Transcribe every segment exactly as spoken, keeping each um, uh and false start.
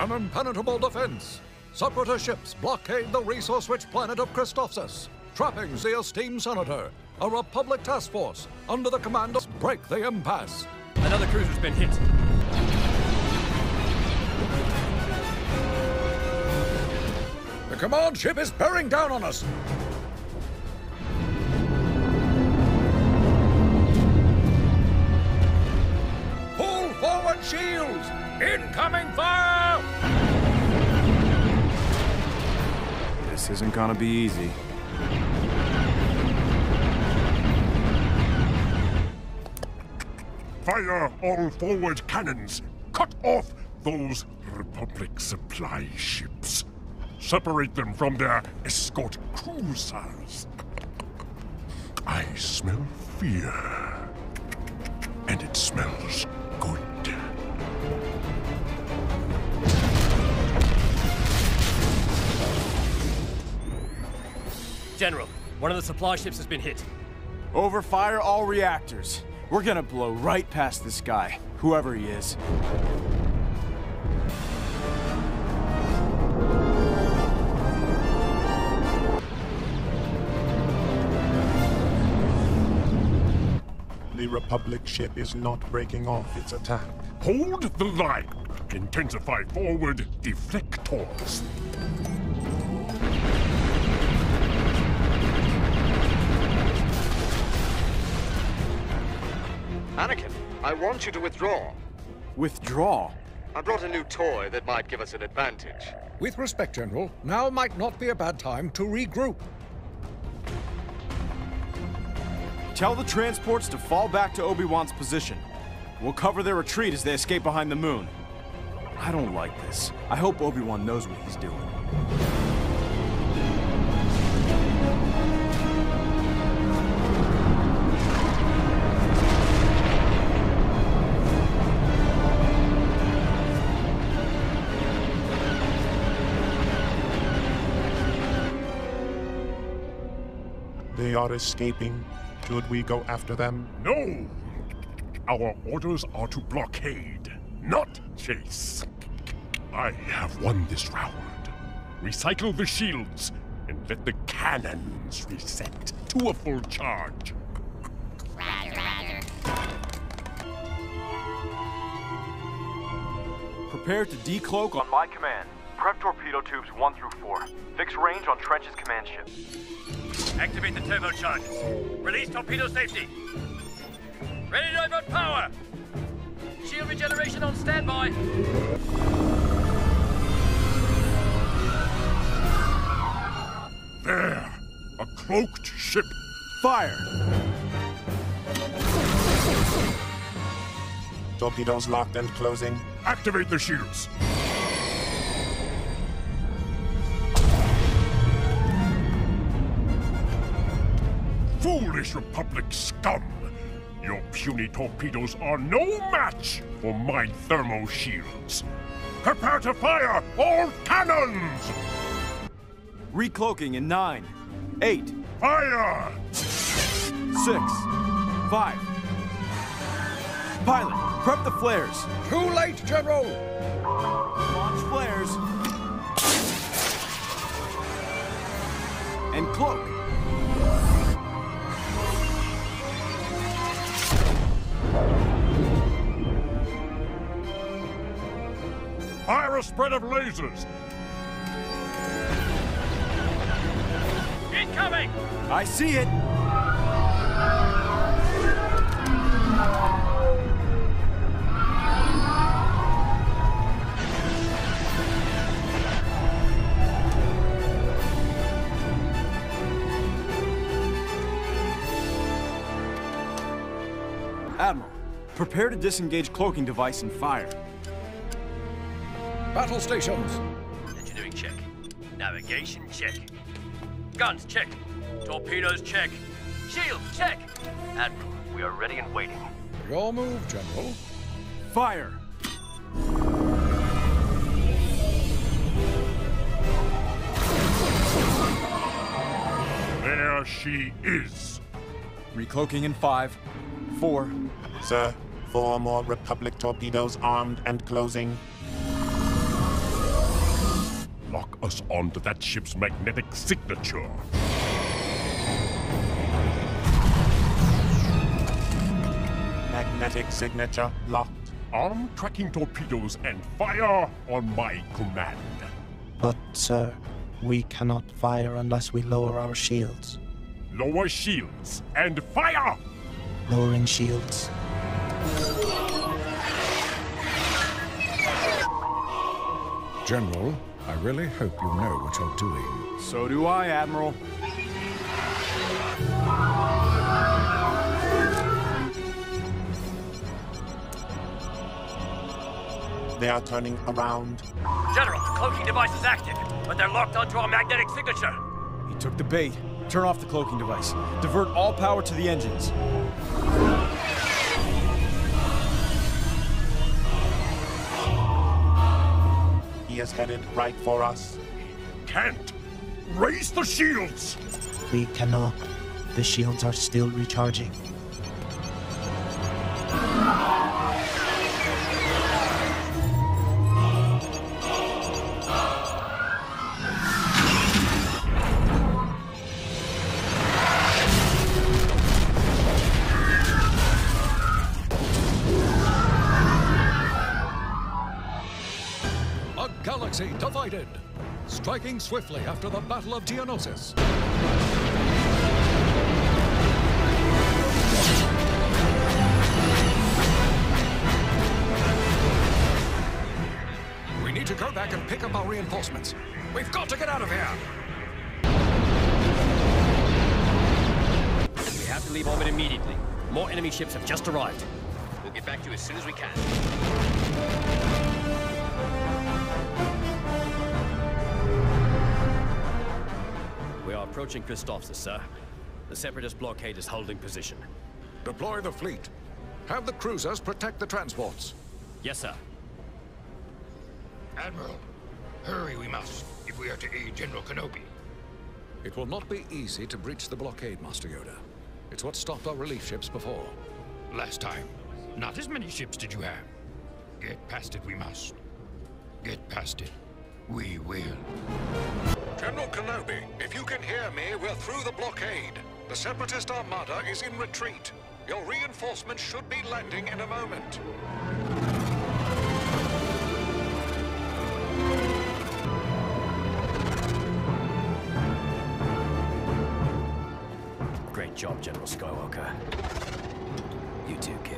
An impenetrable defense. Separatist ships blockade the resource-rich planet of Christophsis, trapping the esteemed senator. A Republic task force under the command of break the impasse. Another cruiser's been hit. The command ship is bearing down on us. Pull forward shields! Incoming fire! This isn't gonna be easy. Fire all forward cannons! Cut off those Republic supply ships. Separate them from their escort cruisers. I smell fear. And it smells good. General, one of the supply ships has been hit. Overfire all reactors. We're gonna blow right past this guy, whoever he is. The Republic ship is not breaking off its attack. Hold the line. Intensify forward deflectors. Anakin, I want you to withdraw. Withdraw? I brought a new toy that might give us an advantage. With respect, General, now might not be a bad time to regroup. Tell the transports to fall back to Obi-Wan's position. We'll cover their retreat as they escape behind the moon. I don't like this. I hope Obi-Wan knows what he's doing. They are escaping. Should we go after them? No! Our orders are to blockade, not chase. I have won this round. Recycle the shields and let the cannons reset to a full charge. Prepare to decloak on my command. Prep torpedo tubes one through four. Fix range on Trench's command ship. Activate the turbochargers. Release torpedo safety. Ready to divert power. Shield regeneration on standby. There! A cloaked ship! Fire! Torpedoes locked and closing. Activate the shields! Foolish Republic scum! Your puny torpedoes are no match for my thermo shields. Prepare to fire all cannons! Recloaking in nine, eight, Fire! six, five. Pilot, prep the flares. Too late, General! Launch flares. And cloak. Fire a spread of lasers! Incoming! I see it. Admiral, prepare to disengage cloaking device and fire. Battle stations. Engineering check. Navigation check. Guns check. Torpedoes check. Shields check. Admiral, we are ready and waiting. Your move, General. Fire! There she is. Recloaking in five, four. Sir, four more Republic torpedoes armed and closing. us onto that ship's magnetic signature. Magnetic signature locked. Arm tracking torpedoes and fire on my command. But, sir, we cannot fire unless we lower our shields. Lower shields and fire! Lowering shields. General, I really hope you know what you're doing. So do I, Admiral. They are turning around. General, the cloaking device is active, but they're locked onto our magnetic signature. He took the bait. Turn off the cloaking device. Divert all power to the engines. He is headed right for us. Can't! Raise the shields! We cannot. The shields are still recharging. A galaxy divided, striking swiftly after the Battle of Geonosis. We need to go back and pick up our reinforcements. We've got to get out of here! We have to leave orbit immediately. More enemy ships have just arrived. We'll get back to you as soon as we can. We are approaching Christophsis, sir. The Separatist blockade is holding position. Deploy the fleet. Have the cruisers protect the transports. Yes, sir. Admiral, hurry we must, if we are to aid General Kenobi. It will not be easy to breach the blockade, Master Yoda. It's what stopped our relief ships before. Last time, not as many ships did you have. Get past it we must. Get past it. We will. General Kenobi, if you can hear me, we're through the blockade. The Separatist Armada is in retreat. Your reinforcements should be landing in a moment. Great job, General Skywalker. You too, kid.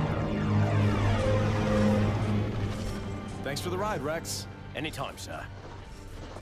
Thanks for the ride, Rex. Anytime, sir.